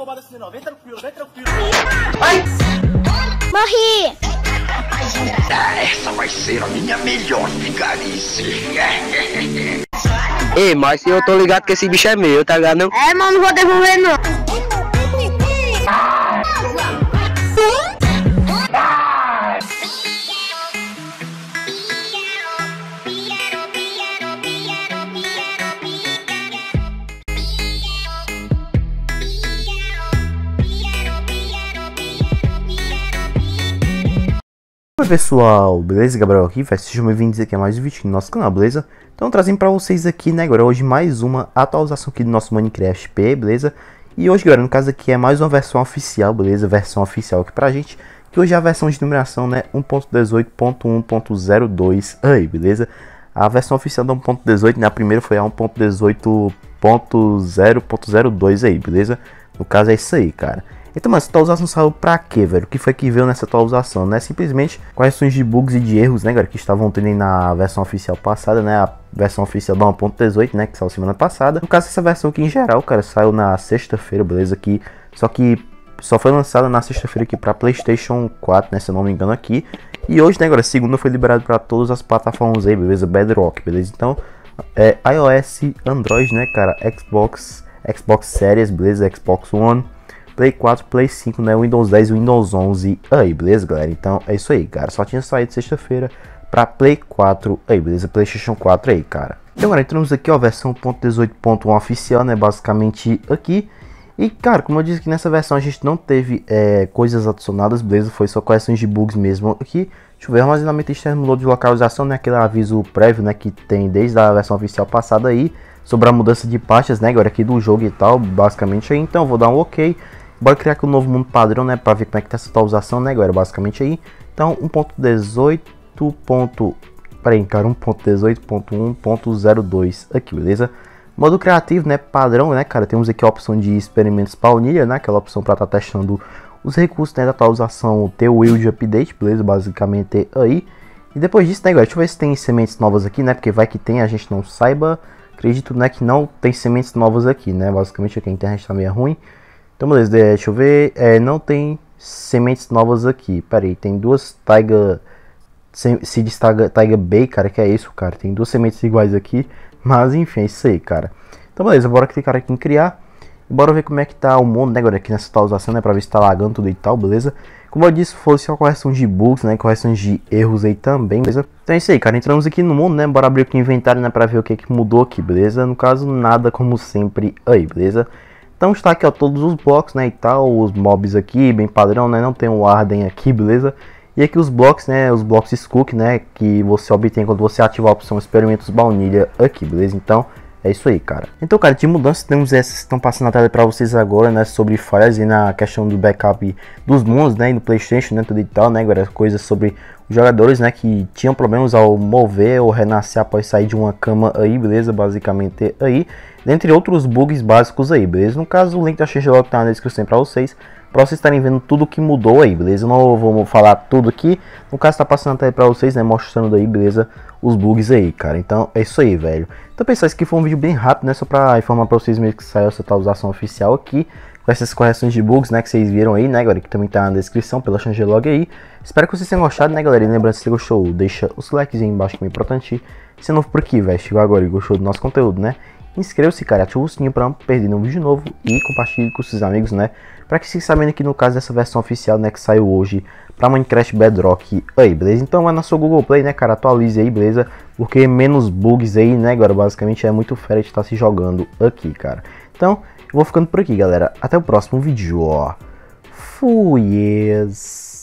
bobada assim não. Vem tranquilo, vem tranquilo. Ai! Morri! Essa vai ser a minha melhor vigarice. Ei, mas eu tô ligado que esse bicho é meu, tá ligado não? É, mano, não vou devolver não. Oi pessoal, beleza? Gabriel aqui, sejam bem-vindos aqui a mais um vídeo no nosso canal, beleza? Então trazendo pra vocês aqui, né, agora hoje mais uma atualização aqui do nosso Minecraft P, beleza? E hoje, galera, no caso aqui é mais uma versão oficial, beleza? Versão oficial aqui pra gente, que hoje é a versão de numeração, né, 1.18.1.02 aí, beleza? A versão oficial da 1.18, né, a primeira foi a 1.18.0.02 aí, beleza? No caso é isso aí, cara. Então, mas essa atualização saiu pra quê, velho? O que foi que veio nessa atualização, né? Simplesmente questões de bugs e de erros, né, galera? Que estavam tendo aí na versão oficial passada, né? A versão oficial da 1.18, né? Que saiu semana passada. No caso, essa versão aqui em geral, cara, saiu na sexta-feira, beleza? Só que só foi lançada na sexta-feira aqui pra PlayStation 4, né? Se eu não me engano aqui. E hoje, né, galera? Segunda foi liberado pra todas as plataformas aí, beleza? Bedrock, beleza? Então, iOS, Android, né, cara? Xbox Series, beleza? Xbox One, Play 4, Play 5, né, Windows 10 e Windows 11 aí, beleza, galera? Então é isso aí, cara. Só tinha saído sexta-feira pra Play 4 aí, beleza? PlayStation 4 aí, cara. Então, agora entramos aqui, ó, versão 1.18.1 oficial, né, basicamente aqui. E, cara, como eu disse aqui nessa versão a gente não teve coisas adicionadas, beleza? Foi só correções de bugs mesmo aqui. Deixa eu ver, armazenamento externo mudou de localização, né, aquele aviso prévio, né, que tem desde a versão oficial passada aí, sobre a mudança de pastas, né, agora aqui do jogo e tal, basicamente aí. Então, eu vou dar um ok. Bora criar aqui um novo mundo padrão, né, pra ver como é que tá essa atualização, né, agora basicamente aí. Então, 1.18.1.02 aqui, beleza? Modo criativo, né, padrão, né, cara, temos aqui a opção de experimentos baunilha, né, aquela opção pra estar testando os recursos, né, da atualização T-Wild Update, beleza, basicamente aí. E depois disso, né, agora, deixa eu ver se tem sementes novas aqui, né, porque vai que tem, a gente não saiba. Acredito, né, que não tem sementes novas aqui, né, basicamente aqui a internet tá meio ruim. Então beleza, deixa eu ver, não tem sementes novas aqui, pera aí, tem duas Taiga Seeds Taiga Bay, cara, que é isso, cara, tem duas sementes iguais aqui, mas enfim, é isso aí, cara. Então beleza, bora clicar aqui em criar, e bora ver como é que tá o mundo, né, agora aqui nessa atualização, né, pra ver se tá lagando tudo e tal, beleza? Como eu disse, foi só correção de bugs, né, correções de erros aí também, beleza? Então é isso aí, cara, entramos aqui no mundo, né, bora abrir aqui o inventário, né, pra ver o que mudou aqui, beleza? No caso, nada como sempre aí, beleza? Então está aqui, ó, todos os blocos, né, e tal, os mobs aqui, bem padrão, né, não tem o Arden aqui, beleza? E aqui os blocos, né, os blocos Skook, né, que você obtém quando você ativar a opção experimentos baunilha aqui, beleza? Então é isso aí, cara. Então, cara, de mudanças temos essas que estão passando na tela para vocês agora, né, sobre falhas e na questão do backup dos mundos, né, e no PlayStation, né, tudo e tal, né, agora coisas sobre os jogadores, né, que tinham problemas ao mover ou renascer após sair de uma cama aí, beleza? Basicamente aí, dentre outros bugs básicos aí, beleza? No caso, o link da changelog tá na descrição para vocês estarem vendo tudo que mudou aí, beleza? Eu não vou falar tudo aqui, no caso tá passando até para vocês, né, mostrando aí, beleza? Os bugs aí, cara. Então é isso aí, velho. Então pessoal, esse aqui foi um vídeo bem rápido, né, só para informar para vocês mesmo que saiu essa atualização oficial aqui, com essas correções de bugs, né, que vocês viram aí, né, galera, que também tá na descrição pela changelog aí. Espero que vocês tenham gostado, né, galera, e lembrando, se você gostou, deixa os likes aí embaixo, que é importante. Se é novo por aqui, velho, chegou agora e gostou do nosso conteúdo, né, inscreva-se, cara, ativa o sininho pra não perder nenhum vídeo novo e compartilhe com seus amigos, né, pra que vocês sabendo aqui no caso dessa versão oficial, né, que saiu hoje pra Minecraft Bedrock aí, beleza? Então vai na sua Google Play, né, cara, atualize aí, beleza? Porque menos bugs aí, né, agora basicamente é muito fera de estar se jogando aqui, cara. Então, eu vou ficando por aqui, galera. Até o próximo vídeo, ó. Fui!